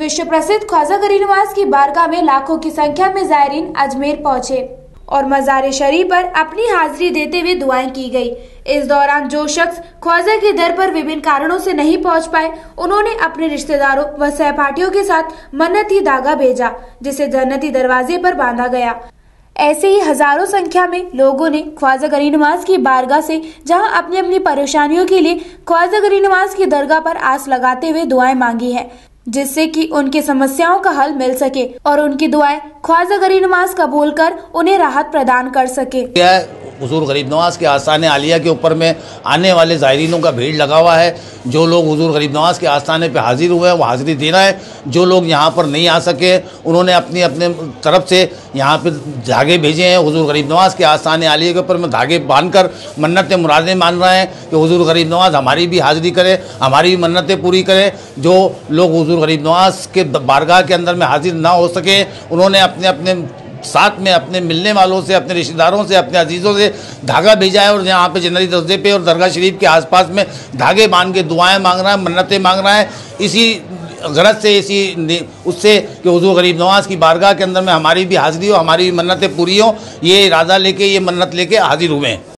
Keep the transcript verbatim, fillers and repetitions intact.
विश्व प्रसिद्ध ख्वाजा गरीब नवाज की बारगाह में लाखों की संख्या में जायरीन अजमेर पहुंचे और मज़ार शरीफ पर अपनी हाजिरी देते हुए दुआएं की गई। इस दौरान जो शख्स ख्वाजा के दर पर विभिन्न कारणों से नहीं पहुंच पाए, उन्होंने अपने रिश्तेदारों व सहपाठियों के साथ मन्नती धागा भेजा, जिसे जन्नती दरवाजे पर बांधा गया। ऐसे ही हजारों संख्या में लोगों ने ख्वाजा गरीब नवाज की बारगाह से जहां अपनी अपनी परेशानियों के लिए ख्वाजा गरीब नवाज की दरगाह पर आस लगाते हुए दुआएं मांगी है, जिससे कि उनकी समस्याओं का हल मिल सके और उनकी दुआएं ख्वाजा गरीब नवाज कबूल कर उन्हें राहत प्रदान कर सके। हुजूर गरीब नवाज के आस्थान आलिया के ऊपर में आने वाले ज़ायरीनों का भीड़ लगा हुआ है। जो लोग हुजूर गरीब नवाज के आस्थाने पे हाजिर हुए हैं वो हाजिरी देना है। जो लोग यहाँ पर नहीं आ सके उन्होंने अपनी अपने तरफ से यहाँ पे धागे भेजे हैं। हुजूर गरीब नवाज के आस्थान आलिया के ऊपर में धागे बांधकर मन्नतें मुरादें मान रहे हैं कि हुजूर गरीब नवाज हमारी भी हाजिरी करे, हमारी भी मन्नतें पूरी करे। जो लोग हुजूर गरीब नवाज के बारगाह के अंदर में हाजिर ना हो सके, उन्होंने अपने अपने साथ में अपने मिलने वालों से, अपने रिश्तेदारों से, अपने अजीज़ों से धागा भेजा है और यहाँ पे जन्नती दरवाजे पे और दरगाह शरीफ के आसपास में धागे बांध के दुआएं मांग रहा है, मन्नतें मांग रहा है। इसी गरज से, इसी उससे कि हुजूर गरीब नवाज की बारगाह के अंदर में हमारी भी हाजिरी हो, हमारी भी मन्नतें पूरी हो, ये इरादा लेके, ये मन्नत लेके हाजिर हुए हैं।